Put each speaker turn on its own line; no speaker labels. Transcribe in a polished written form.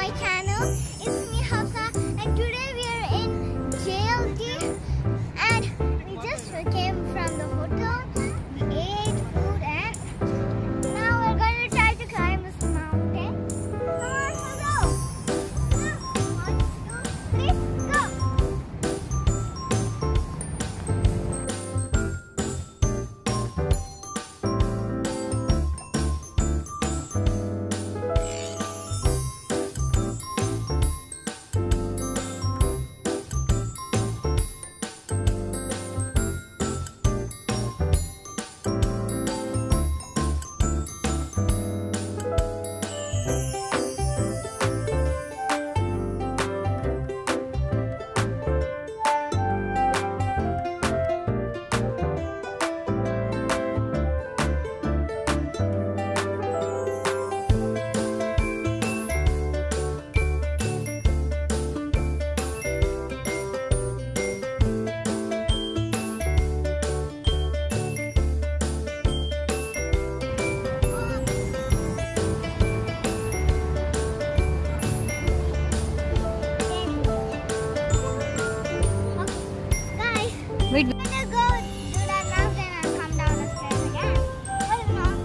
my channel. It's me Hafsa, and today we are in JLT, and we just came from the hotel. We ate food, and now we're going to try to climb this mountain. Come on, let's go! 1, 2, 3, go!
Wait.
We're gonna go do that mountain and come down the stairs again. What is wrong?